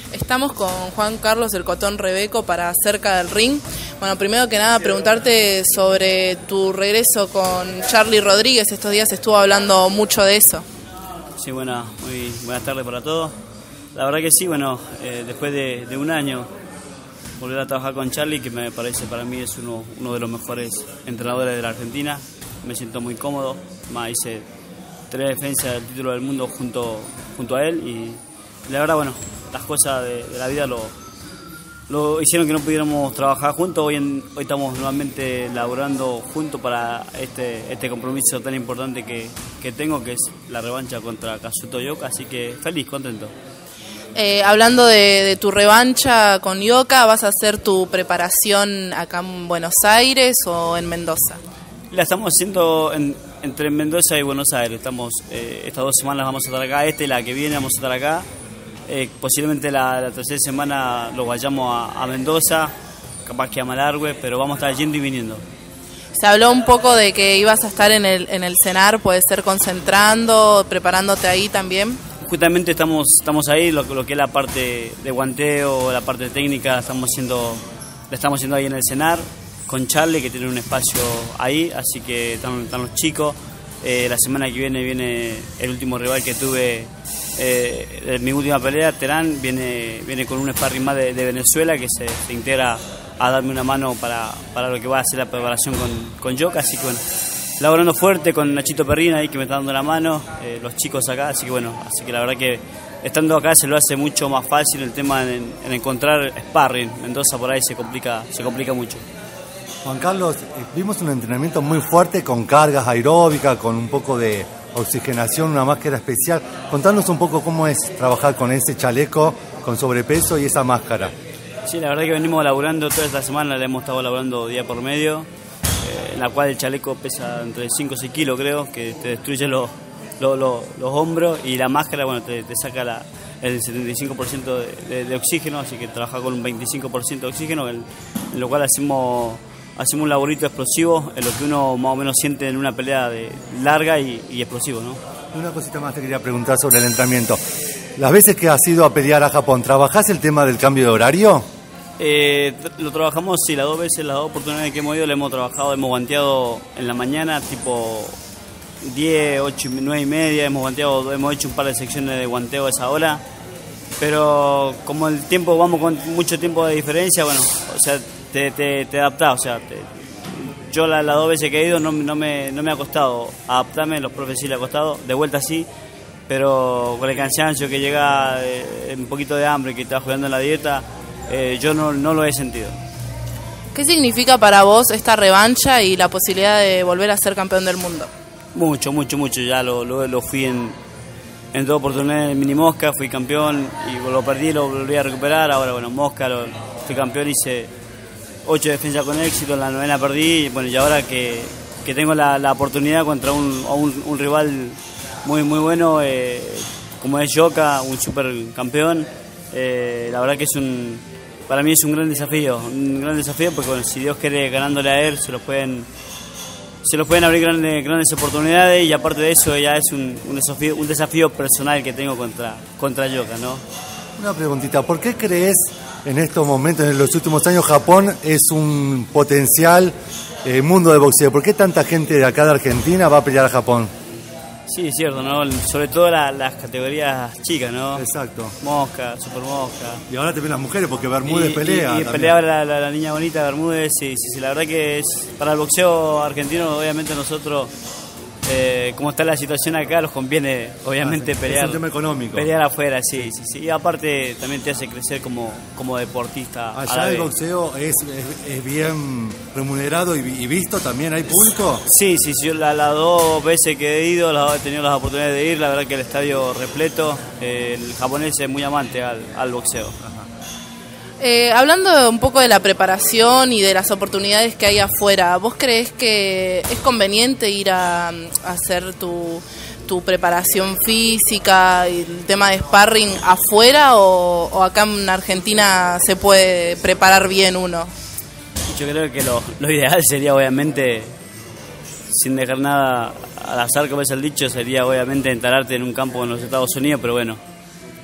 Estamos con Juan Carlos El Cotón Rebeco para Cerca del Ring. Bueno, primero que nada preguntarte sobre tu regreso con Charly Rodríguez. Estos días estuvo hablando mucho de eso. Sí, bueno, muy buenas tardes para todos. La verdad que sí, bueno, después de un año volver a trabajar con Charly, que me parece para mí es uno de los mejores entrenadores de la Argentina. Me siento muy cómodo, más hice 3 defensas del título del mundo junto a él y la verdad, bueno, las cosas de la vida lo hicieron que no pudiéramos trabajar juntos. Hoy estamos nuevamente laborando juntos para este compromiso tan importante que tengo, que es la revancha contra Kazuto Ioka, así que feliz, contento. Hablando de tu revancha con Ioka, ¿vas a hacer tu preparación acá en Buenos Aires o en Mendoza? La estamos haciendo entre Mendoza y Buenos Aires. Estas 2 semanas vamos a estar acá, y la que viene vamos a estar acá. Posiblemente la tercera semana lo vayamos a Mendoza, capaz que a Malargüe, pero vamos a estar yendo y viniendo. Se habló un poco de que ibas a estar en el CENAR, puede ser concentrando, preparándote ahí también. Justamente estamos ahí, lo que es la parte de guanteo, la parte técnica, la estamos haciendo ahí en el CENAR, con Charly, que tiene un espacio ahí, así que están los chicos. La semana que viene el último rival que tuve en mi última pelea, Terán, viene con un sparring más de Venezuela, que se integra a darme una mano para lo que va a ser la preparación con Ioka, así que bueno, laborando fuerte con Nachito Perrina ahí que me está dando la mano, los chicos acá, así que la verdad que estando acá se lo hace mucho más fácil el tema en encontrar sparring. Mendoza por ahí se complica mucho. Juan Carlos, vimos un entrenamiento muy fuerte con cargas aeróbicas, con un poco de oxigenación, una máscara especial. Contanos un poco cómo es trabajar con ese chaleco, con sobrepeso y esa máscara. Sí, la verdad que venimos laburando toda esta semana, le hemos estado laburando día por medio, en la cual el chaleco pesa entre 5 o 6 kilos, creo, que te destruye los hombros, y la máscara, bueno, te saca el 75% de oxígeno, así que trabaja con un 25% de oxígeno, en lo cual hacemos un laborito explosivo, en lo que uno más o menos siente en una pelea larga y explosivo, ¿no? Una cosita más te quería preguntar sobre el entrenamiento. Las veces que has ido a pelear a Japón, ¿trabajás el tema del cambio de horario? Lo trabajamos, sí, las 2 veces, las 2 oportunidades que hemos ido, le hemos trabajado, hemos guanteado en la mañana, tipo 10, 8, 9 y media, hemos hecho un par de secciones de guanteo a esa hora, pero como el tiempo, vamos con mucho tiempo de diferencia, bueno, o sea, te adaptás, o sea, yo las 2 veces que he ido no me ha costado adaptarme, los profes sí le ha costado, de vuelta sí, pero con el cansancio que llega, un poquito de hambre, que estás jugando en la dieta, yo no lo he sentido. ¿Qué significa para vos esta revancha y la posibilidad de volver a ser campeón del mundo? Mucho, ya lo fui en 2 oportunidades en mini mosca, fui campeón y lo perdí, lo volví a recuperar. Ahora, bueno, mosca fui campeón, hice 8 defensas con éxito, en la 9ª perdí, y ahora que tengo la oportunidad contra un rival muy bueno, como es Ioka, un super campeón, la verdad que para mí es un gran desafío, porque bueno, si Dios quiere, ganándole a él, se los pueden abrir grandes oportunidades, y aparte de eso ya es un desafío personal que tengo contra Ioka, ¿no? Una preguntita, ¿por qué crees en estos momentos, en los últimos años, Japón es un potencial mundo de boxeo? ¿Por qué tanta gente de acá de Argentina va a pelear a Japón? Sí, es cierto, ¿no? Sobre todo las categorías chicas, ¿no? Exacto. Mosca, super mosca. Y ahora te ven las mujeres, porque Bermúdez pelea. Y pelea la niña bonita Bermúdez, sí, la verdad que para el boxeo argentino, obviamente nosotros, como está la situación acá, nos conviene, obviamente, pelear. Es un tema económico. Pelear afuera, sí. Y aparte también te hace crecer como deportista. Allá el boxeo es bien remunerado y visto, ¿también hay público? Sí, yo las 2 veces que he ido, he tenido las oportunidades de ir, la verdad que el estadio repleto, el japonés es muy amante al boxeo. Hablando un poco de la preparación y de las oportunidades que hay afuera, ¿vos creés que es conveniente ir a hacer tu preparación física y el tema de sparring afuera, o acá en Argentina se puede preparar bien uno? Yo creo que lo ideal sería, obviamente, sin dejar nada al azar, como es el dicho, sería obviamente instalarte en un campo en los Estados Unidos, pero bueno,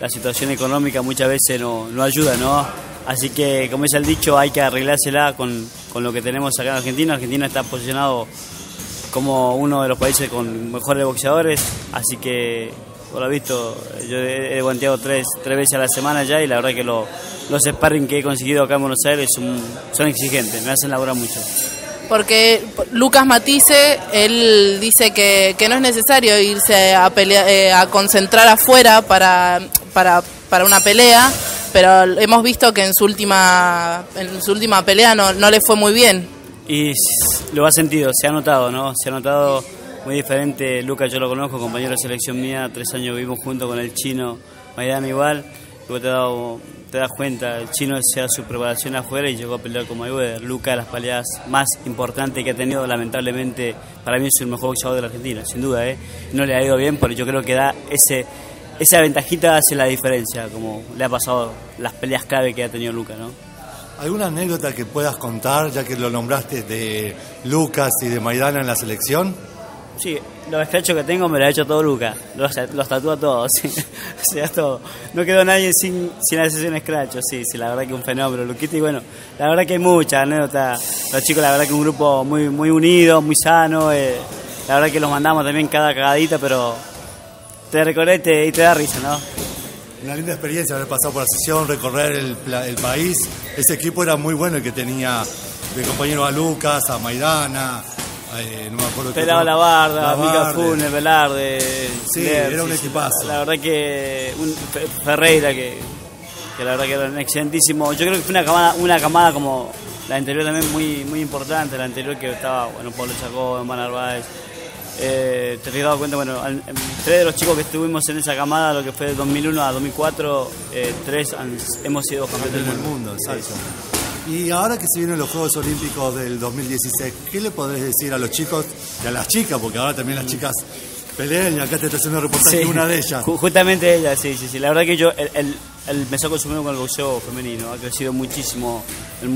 la situación económica muchas veces no ayuda, ¿no? Así que, como dice el dicho, hay que arreglársela con lo que tenemos acá en Argentina. Argentina está posicionado como uno de los países con mejores boxeadores, así que, por lo visto, yo he guanteado tres veces a la semana ya, y la verdad que los sparring que he conseguido acá en Buenos Aires son exigentes, me hacen laburar mucho. Porque Lucas Matisse, él dice que no es necesario irse a pelear, a concentrar afuera para una pelea, pero hemos visto que en su última pelea no le fue muy bien. Y lo ha sentido, se ha notado, ¿no? Se ha notado muy diferente. Lucas yo lo conozco, compañero de selección mía, 3 años vivimos junto con el chino, Maidana igual. Luego te das cuenta, el chino hacía su preparación afuera y llegó a pelear con Mayweather. Lucas, las peleas más importantes que ha tenido, lamentablemente, para mí es el mejor boxeador de la Argentina, sin duda, no le ha ido bien, pero yo creo que da esa ventajita, hace la diferencia, como le ha pasado las peleas clave que ha tenido Lucas, ¿no? ¿Alguna anécdota que puedas contar, ya que lo nombraste, de Lucas y de Maidana en la selección? Sí, los escrachos que tengo me los ha hecho todo Lucas, los tatúa todos, sí. O sea, todo. No quedó nadie sin hacerse un escracho, sí, la verdad que un fenómeno, Luquita, y bueno, la verdad que hay muchas anécdotas, los chicos la verdad que un grupo muy, muy unido, muy sano, la verdad que los mandamos también cada cagadita, pero te recorres y te da risa, ¿no? Una linda experiencia haber pasado por la sesión, recorrer el país. Ese equipo era muy bueno, el que tenía de compañero a Lucas, a Maidana, no me acuerdo. Pelado La Barda, Mica Funes, Velarde. Sí, era un equipazo. La verdad que Ferreira, que la verdad que era un excelentísimo. Yo creo que fue una camada como la anterior también muy importante. La anterior que estaba, bueno, Pablo Chacón, Van Narváez. Te has dado cuenta, bueno, 3 de los chicos que estuvimos en esa camada, lo que fue de 2001 a 2004, 3 hemos sido campeones del mundo. Exacto. Y ahora que se vienen los Juegos Olímpicos del 2016, ¿qué le podés decir a los chicos y a las chicas? Porque ahora también las chicas pelean, y acá te está haciendo un reportaje de una de ellas. Justamente ella, sí. La verdad que yo me saco su con el boxeo femenino, ha crecido muchísimo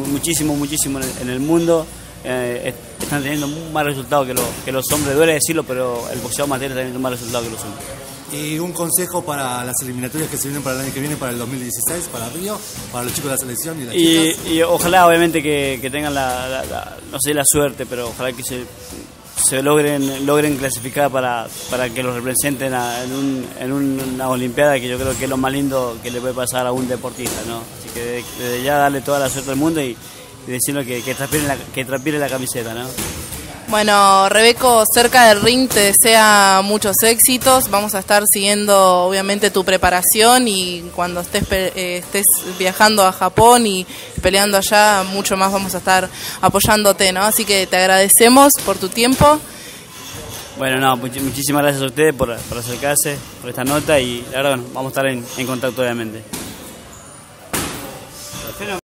en el mundo. Están teniendo un mal resultado que los hombres, duele decirlo, pero el boxeo amateur está teniendo un mal resultado que los hombres. Y un consejo para las eliminatorias que se vienen para el año que viene, para el 2016, para Río, para los chicos de la selección y las chicas. Y ojalá, obviamente, que tengan no sé, la suerte, pero ojalá que se logren clasificar para que los representen en una olimpiada, que yo creo que es lo más lindo que le puede pasar a un deportista, ¿no? Así que desde ya darle toda la suerte al mundo y decirle que transpire la camiseta, ¿no? Bueno, Rebeco, cerca del ring te desea muchos éxitos. Vamos a estar siguiendo, obviamente, tu preparación, y cuando estés viajando a Japón y peleando allá, mucho más vamos a estar apoyándote, ¿no? Así que te agradecemos por tu tiempo. Bueno, no, muchísimas gracias a ustedes por acercarse, por esta nota, y la verdad, bueno, vamos a estar en contacto, obviamente.